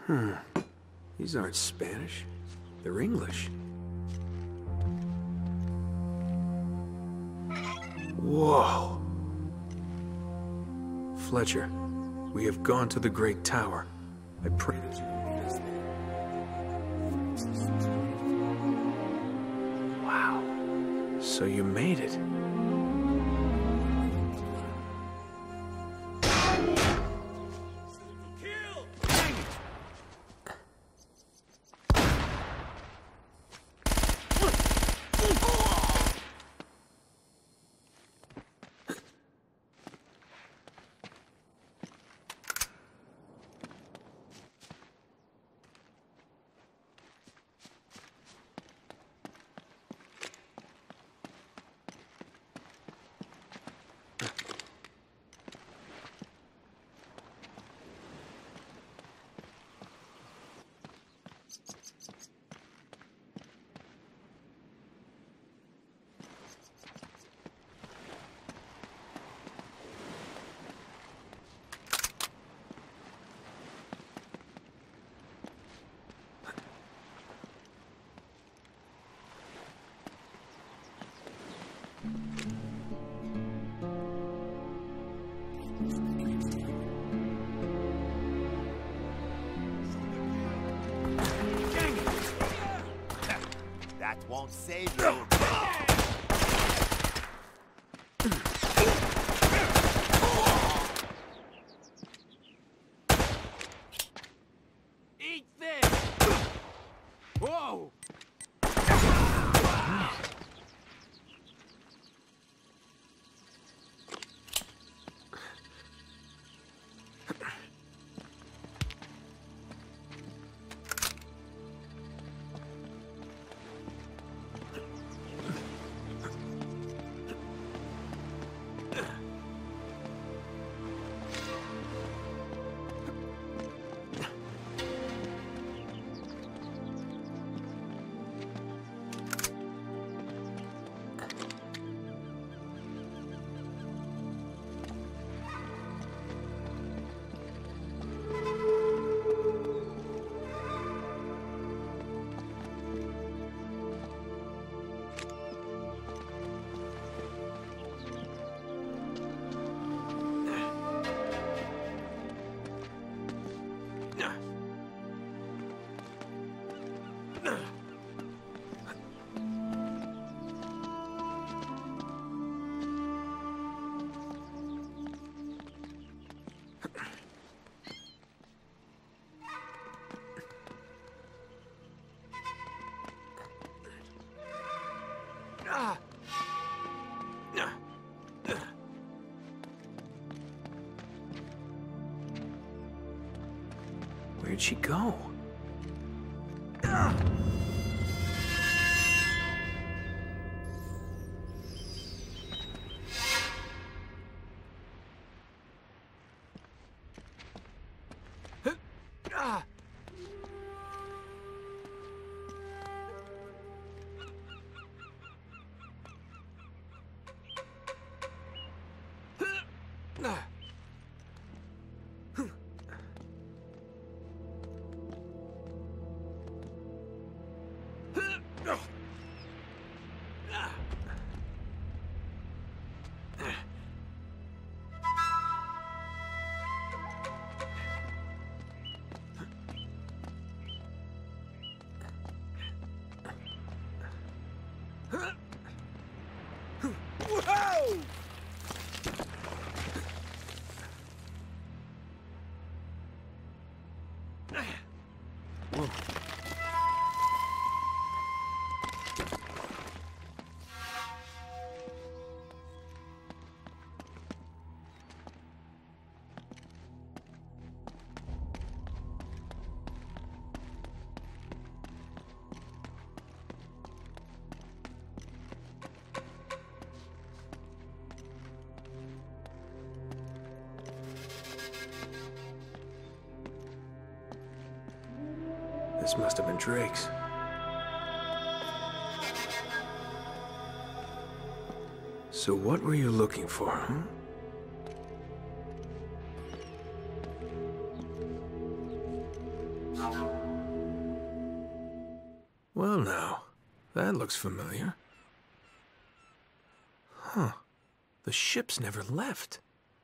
These aren't Spanish. They're English. Whoa! Fletcher, we have gone to the Great Tower. I pray that you will meet us there. Wow. So you made it. That won't save you. Eat this! Whoa! Where'd she go? Whoa! This must have been Drake's. So what were you looking for, huh? Well now, that looks familiar. Huh. The ship's never left.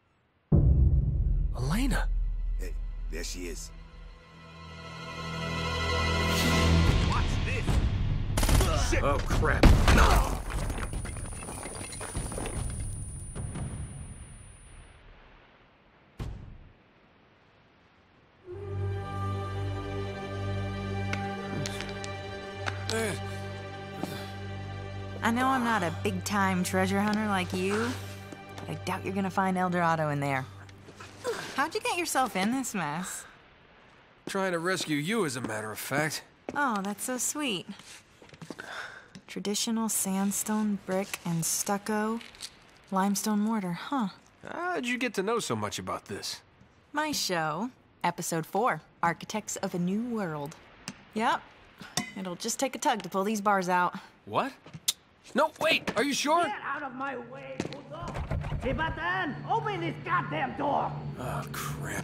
Ellaina! Hey, there she is. Watch this! Shit! Oh, crap. No! I know I'm not a big-time treasure hunter like you, but I doubt you're gonna find El Dorado in there. How'd you get yourself in this mess? Trying to rescue you, as a matter of fact. Oh, that's so sweet. Traditional sandstone, brick, and stucco, limestone mortar, huh? How'd you get to know so much about this? My show, Episode 4, Architects of a New World. Yep, it'll just take a tug to pull these bars out. What? No, wait, are you sure? Get out of my way, puto! Hey, Batan, open this goddamn door! Oh, crap.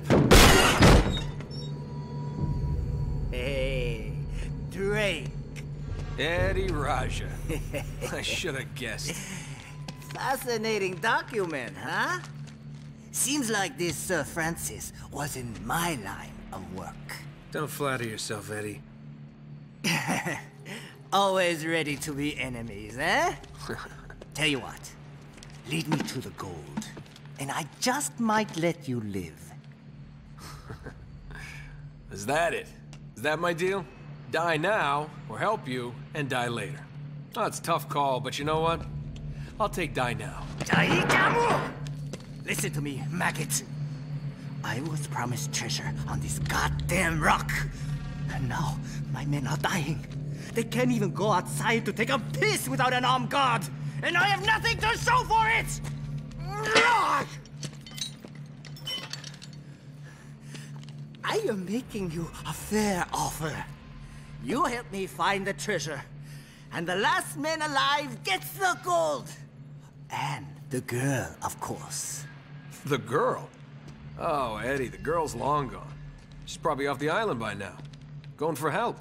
Hey, Drake. Eddie Raja. I should have guessed. Fascinating document, huh? Seems like this Sir Francis was in my line of work. Don't flatter yourself, Eddie. Always ready to be enemies, eh? Tell you what, lead me to the gold, and I just might let you live. Is that it? Is that my deal? Die now, or help you, and die later. Oh, it's a tough call, but you know what? I'll take die now. Listen to me, maggot. I was promised treasure on this goddamn rock. And now, my men are dying. They can't even go outside to take a piss without an armed guard. And I have nothing to show for it! I am making you a fair offer. You help me find the treasure, and the last man alive gets the gold. And the girl, of course. The girl? Oh, Eddie, the girl's long gone. She's probably off the island by now. Going for help.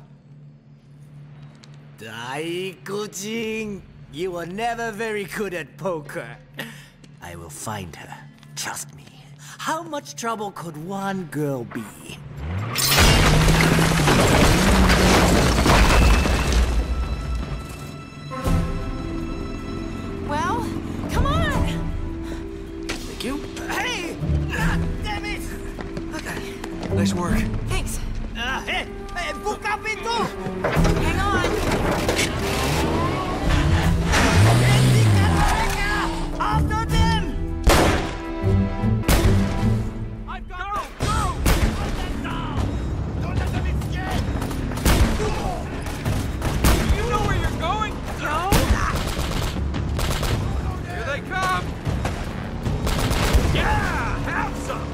Daikujin, you were never very good at poker. I will find her. Trust me. How much trouble could one girl be? Well, come on! Thank you. Hey! Ah, damn it! Okay, Nice work. thanks. Hey! Hey! Buka pinto! Hang on. After them! I've got them! Go! Put them down! Don't let them escape! You know where you're going? No? Here they come! Yeah! Have some!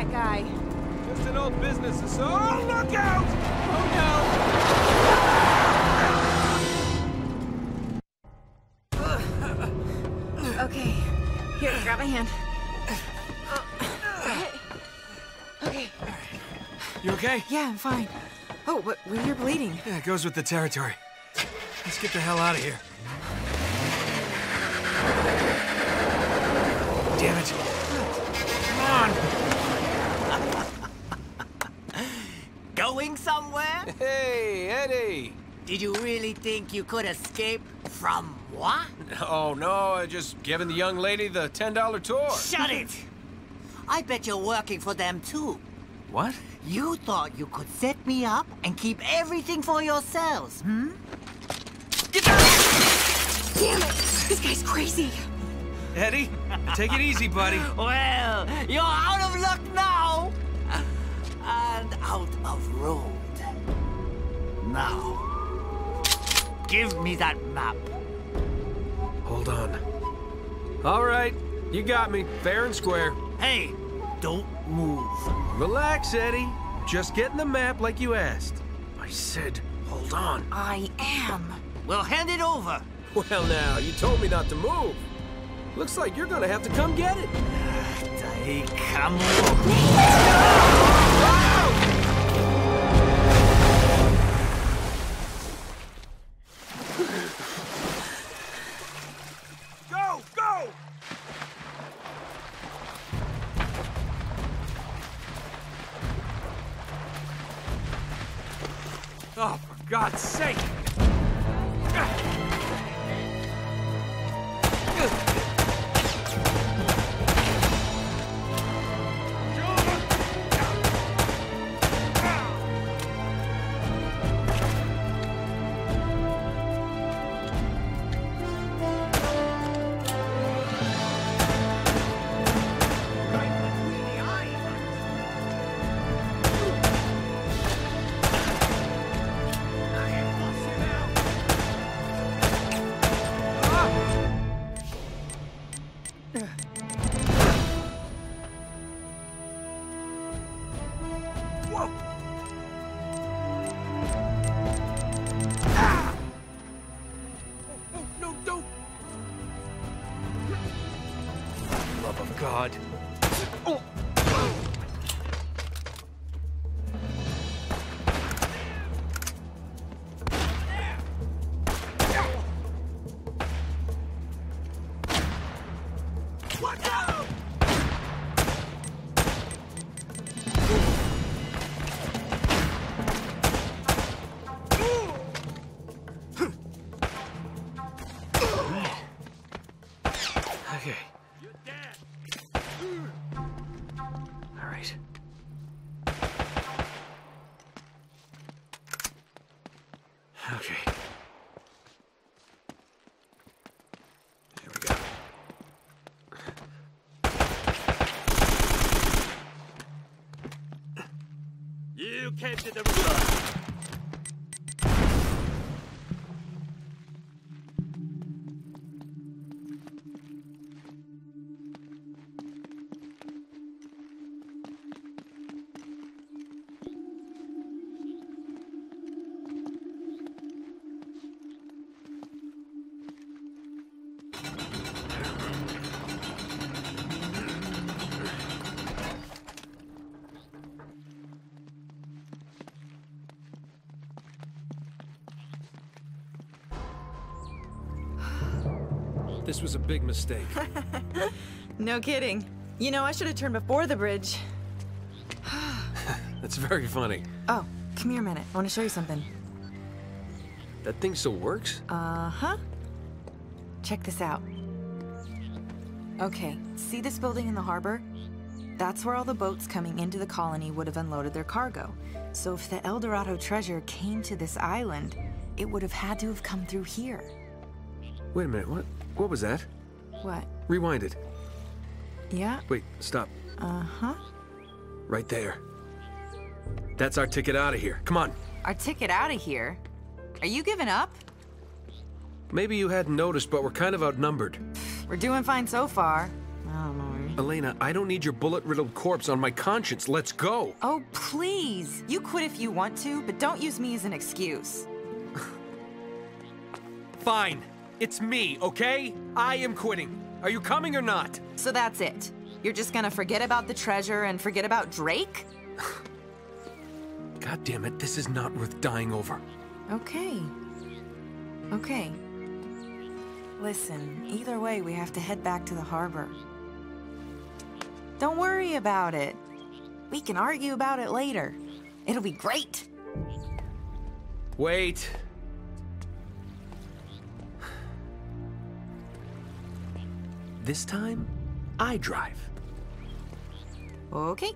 that guy? Just an old business associate. Oh, look out! Oh, no! Okay. Here, grab my hand. Okay. You okay? Yeah, I'm fine. Oh, but you're bleeding. Yeah, it goes with the territory. Let's get the hell out of here. Damn it. Come on! Going somewhere? Hey, Eddie! Did you really think you could escape from what? Oh, no, I just giving the young lady the $10 tour. Shut it! I bet you're working for them too. What? You thought you could set me up and keep everything for yourselves, hmm? Get down! Damn it! This guy's crazy. Eddie, take it easy, buddy. Well, you're out of luck now! And out of road. Now, give me that map. Hold on. All right, you got me, fair and square. Hey, don't move. Relax, Eddie. Just getting the map like you asked. I said, hold on. I am. Well, hand it over. Well, now, you told me not to move. Looks like you're gonna have to come get it. Come Go! Go! Oh, for God's sake! God. Oh. Watch out! Okay. You're dead. All right. Okay. There we go. You came to the... This was a big mistake. No kidding. You know, I should have turned before the bridge. That's very funny. Oh, come here a minute. I want to show you something. That thing still works? Uh-huh. Check this out. Okay, see this building in the harbor? That's where all the boats coming into the colony would have unloaded their cargo. So if the El Dorado treasure came to this island, it would have had to have come through here. Wait a minute, what was that? What? Rewind it. Yeah? Wait, stop. Uh-huh. Right there. That's our ticket out of here. Come on. Our ticket out of here? Are you giving up? Maybe you hadn't noticed, but we're kind of outnumbered. We're doing fine so far. I don't know. Ellaina, I don't need your bullet-riddled corpse on my conscience. Let's go. Oh, please. You quit if you want to, but don't use me as an excuse. Fine. It's me, okay? I am quitting. Are you coming or not? So that's it. You're just gonna forget about the treasure and forget about Drake? God damn it, this is not worth dying over. Okay. Okay. Listen, either way, we have to head back to the harbor. Don't worry about it. We can argue about it later. It'll be great. Wait. This time, I drive. Okay.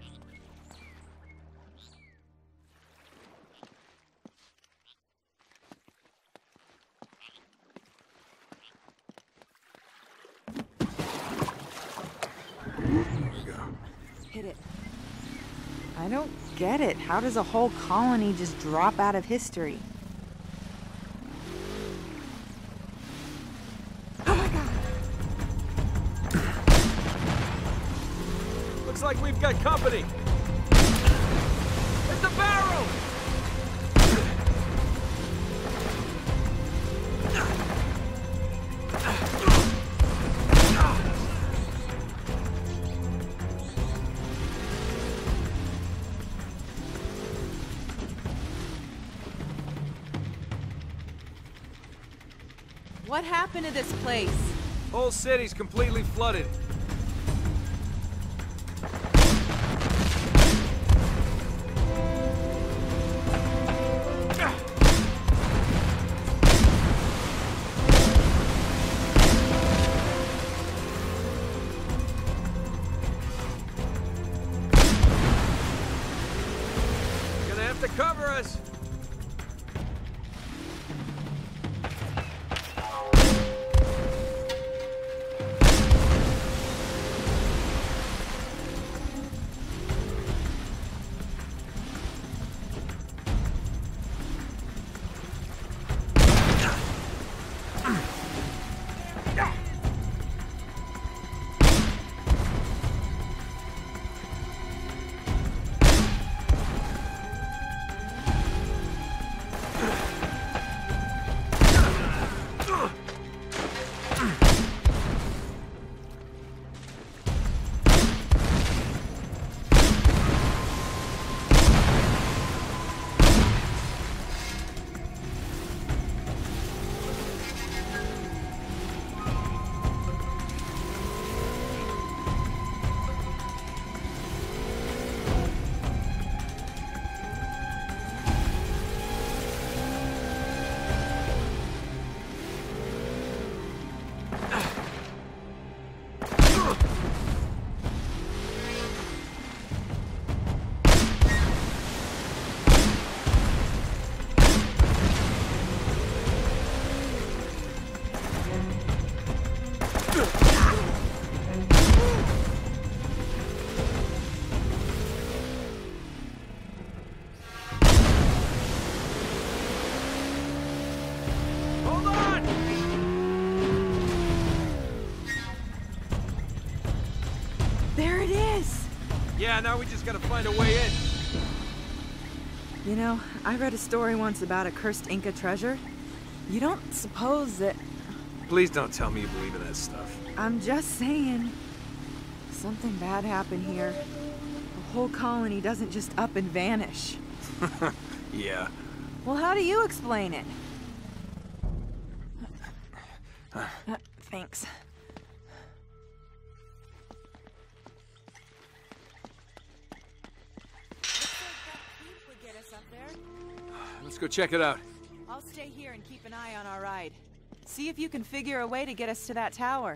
Hit it. I don't get it. How does a whole colony just drop out of history? Oh my god! Looks like we've got company. It's the barrel! What happened to this place? Whole city's completely flooded. Gonna have to cover us. Yeah, now we just gotta find a way in. You know, I read a story once about a cursed Inca treasure. You don't suppose that... Please don't tell me you believe in that stuff. I'm just saying. Something bad happened here. The whole colony doesn't just up and vanish. Yeah. Well, how do you explain it? Thanks. Let's go check it out. I'll stay here and keep an eye on our ride. See if you can figure a way to get us to that tower.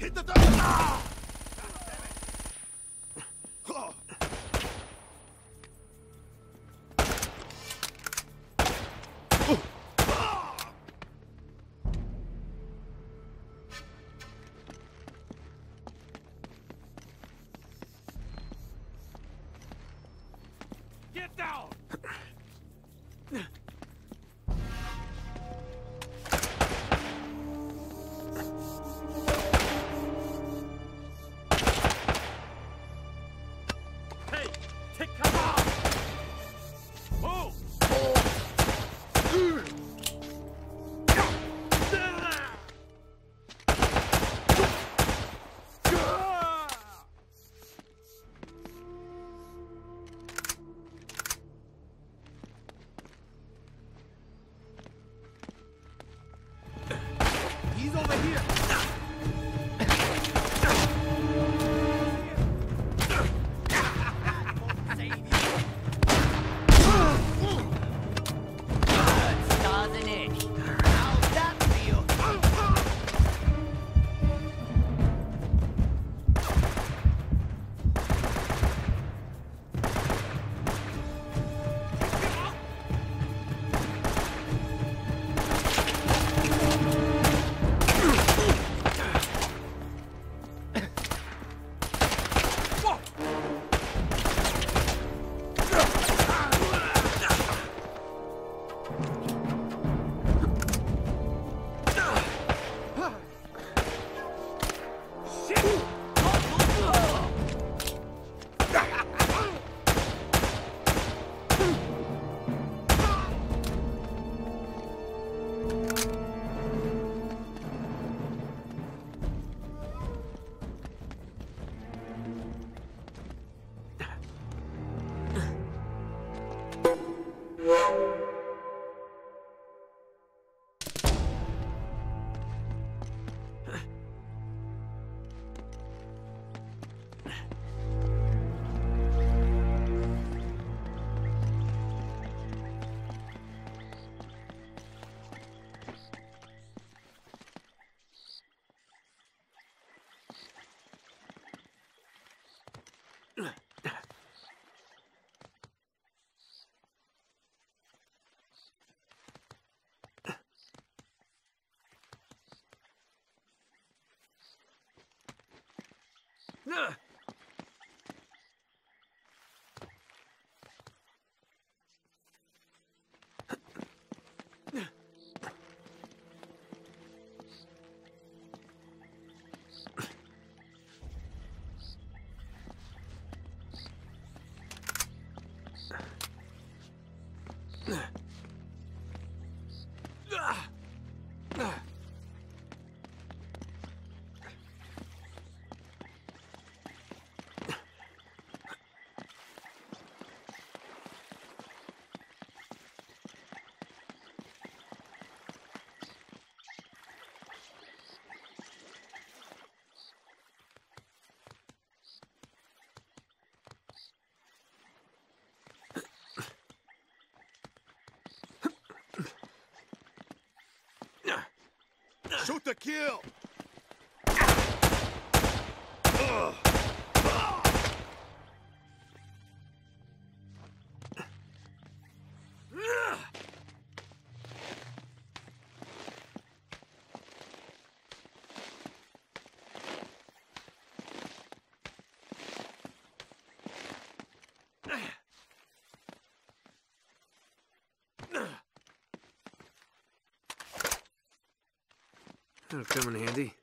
Get the dog! Ah! Oh. Get down! Hey, take cover! Move! He's over here! Doesn't it? How's that feel? Shoot to kill! That'll come in handy.